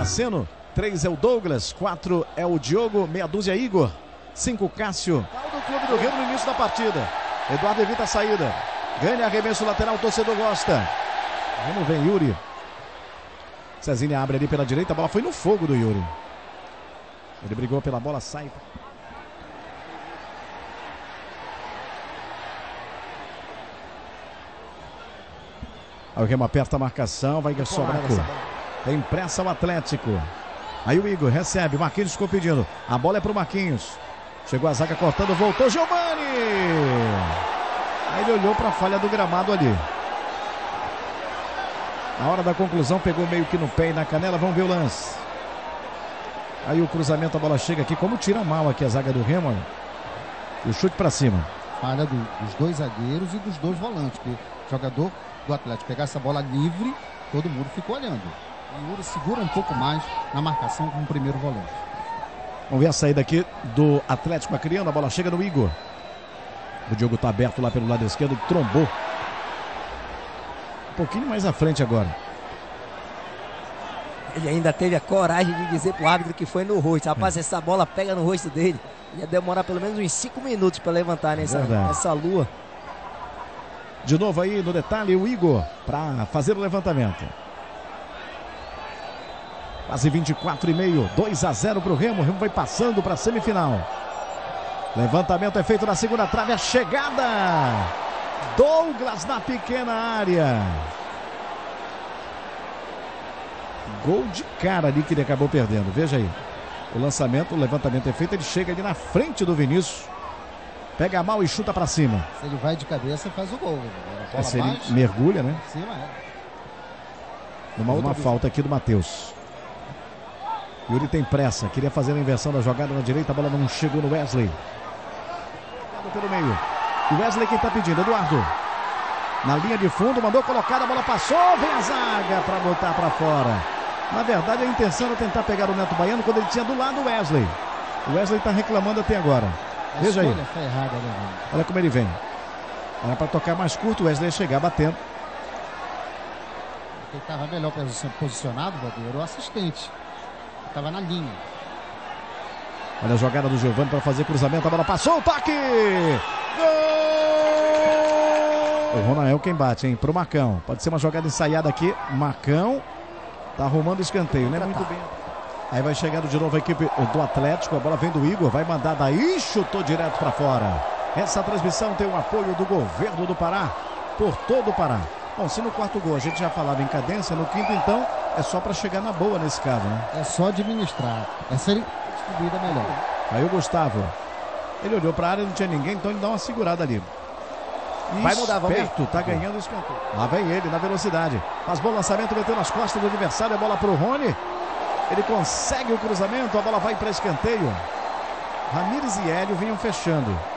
Damasceno. 3 é o Douglas. 4 é o Diogo. Meia dúzia Igor. 5 Cássio. Do Clube do Rio no início da partida. Eduardo evita a saída. Ganha arremesso lateral, o torcedor gosta. Vamos ver, Yuri. Cezinha abre ali pela direita, a bola foi no fogo do Yuri. Ele brigou pela bola, sai. Aí o Remo aperta a marcação, vai sobrar. Tem pressa o Atlético. Aí o Igor recebe, Marquinhos ficou pedindo. A bola é pro Marquinhos. Chegou a zaga cortando, voltou Giovani. Aí ele olhou para a falha do gramado ali. Na hora da conclusão pegou meio que no pé e na canela, vamos ver o lance. Aí o cruzamento, a bola chega aqui, como tira mal aqui a zaga do Remo. E o chute para cima. Falha dos dois zagueiros e dos dois volantes. Que o jogador do Atlético pegar essa bola livre, todo mundo ficou olhando. E o Yuri segura um pouco mais na marcação com o primeiro volante. Vamos ver a saída aqui do Atlético criando, a bola chega no Igor. O Diogo está aberto lá pelo lado esquerdo, trombou. Um pouquinho mais à frente agora. Ele ainda teve a coragem de dizer pro árbitro que foi no rosto. Rapaz, essa bola pega no rosto dele. Ia demorar pelo menos uns 5 minutos para levantar nessa lua. De novo aí no detalhe o Igor para fazer o levantamento. Quase 24,5. 2-0 para o Remo. O Remo vai passando para a semifinal. Levantamento é feito na segunda trave. A chegada. Douglas na pequena área. Gol de cara ali que ele acabou perdendo. Veja aí. O lançamento, o levantamento é feito. Ele chega ali na frente do Vinícius. Pega mal e chuta para cima. Se ele vai de cabeça, faz o gol. Se ele mergulha, né? Cima, Numa outra falta aqui do Matheus. Yuri tem pressa. Queria fazer a inversão da jogada na direita. A bola não chegou no Wesley. Pelo meio. O Wesley quem está pedindo, Eduardo. Na linha de fundo, mandou colocar, a bola passou, vem a zaga para botar para fora. Na verdade, a intenção era tentar pegar o Neto Baiano quando ele tinha do lado o Wesley. O Wesley está reclamando até agora. Veja aí. Foi errada, né? Olha como ele vem. Era para tocar mais curto, o Wesley ia chegar batendo. Quem estava melhor posicionado, Valdir, o assistente. Estava na linha. Olha a jogada do Giovani para fazer cruzamento, a bola passou, o toque! Gol! O Ronael quem bate, hein? Pro Marcão. Pode ser uma jogada ensaiada aqui. Marcão tá arrumando o escanteio, né? Muito bem. Aí vai chegando de novo a equipe do Atlético. A bola vem do Igor, vai mandar daí, chutou direto para fora. Essa transmissão tem o apoio do governo do Pará, por todo o Pará. Bom, se no quarto gol a gente já falava em cadência, no quinto então é só para chegar na boa nesse caso, né? É só administrar. É ser distribuída melhor. Aí o Gustavo, ele olhou para a área, não tinha ninguém, então ele dá uma segurada ali. Vai mudar, vamos ver. Tá ganhando o escanteio. Lá vem ele na velocidade. Faz bom lançamento, meteu nas costas do adversário, a bola pro Rony. Ele consegue o cruzamento, a bola vai para escanteio. Ramires e Hélio vinham fechando.